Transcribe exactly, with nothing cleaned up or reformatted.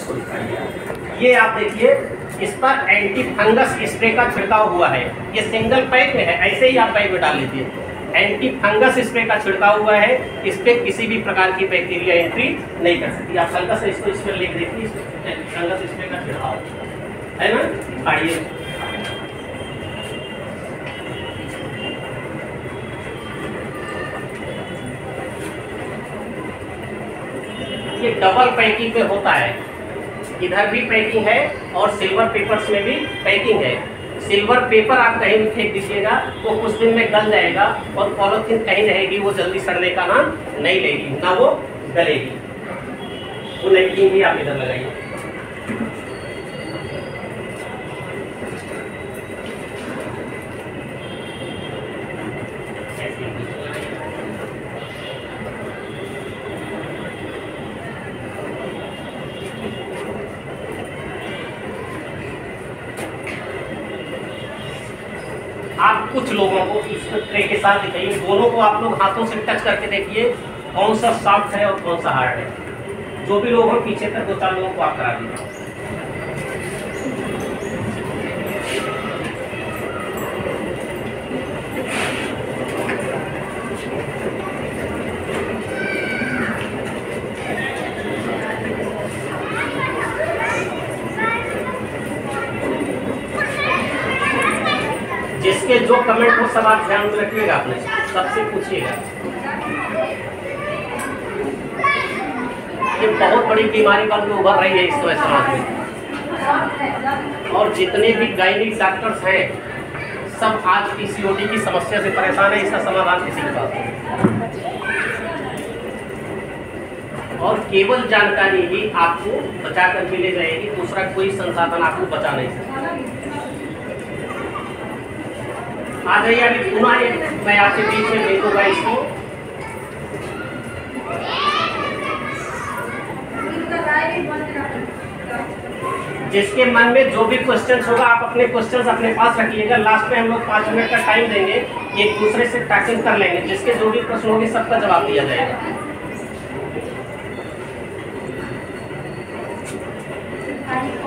ये आप देखिए, इस पर एंटी फंगस स्प्रे का छिड़काव हुआ है। ये सिंगल पैक में है, ऐसे ही आप बैग में डाल लीजिए। एंटी फंगस स्प्रे का छिड़काव हुआ है, इस पे किसी भी प्रकार की बैक्टीरिया एंट्री नहीं कर सकती। आप हल्का से इसको इस पर लिख देखिए, फंगस स्प्रे का छिड़काव है ना। फाड़िए, ये डबल पैकिंग में होता है, इधर भी पैकिंग है और सिल्वर पेपर्स में भी पैकिंग है। सिल्वर पेपर आप कहीं भी फेंक दीजिएगा वो कुछ दिन में गल जाएगा, और पॉलिथीन कहीं रहेगी वो जल्दी सड़ने का नाम नहीं लेगी, ना वो गलेगी। वो नैपकिन भी आप इधर लगाइए। आप कुछ लोगों को इस ट्रे के साथ दिखाइए, दोनों को आप लोग हाथों से टच करके देखिए कौन सा सॉफ्ट है और कौन सा हार्ड है। जो भी लोग हैं पीछे तक दो चार लोगों को आप करा दीजिए। जिसके जो कमेंट हो सब आप ध्यान में रखिएगा, आपने सबसे पूछिएगा। ये बहुत बड़ी बीमारी बन के उभर रही है इस समय समाज में, और जितने भी गायनिक डॉक्टर्स हैं सब आज पीसीओडी की समस्या से परेशान है। इसका समाधान किसी के पास नहीं, और केवल जानकारी ही आपको बचा कर ले जाएगी, दूसरा कोई संसाधन आपको बचा नहीं सकता। आ जाइए, अभी पुनः मैं आपके बीच में भेजूंगा इसको। जिसके मन में जो भी क्वेश्चन होगा आप अपने क्वेश्चंस अपने पास रखिएगा। लास्ट में हम लोग पाँच मिनट का टाइम देंगे, एक दूसरे से टैकल कर लेंगे। जिसके जो भी प्रश्न होंगे सबका जवाब दिया जाएगा।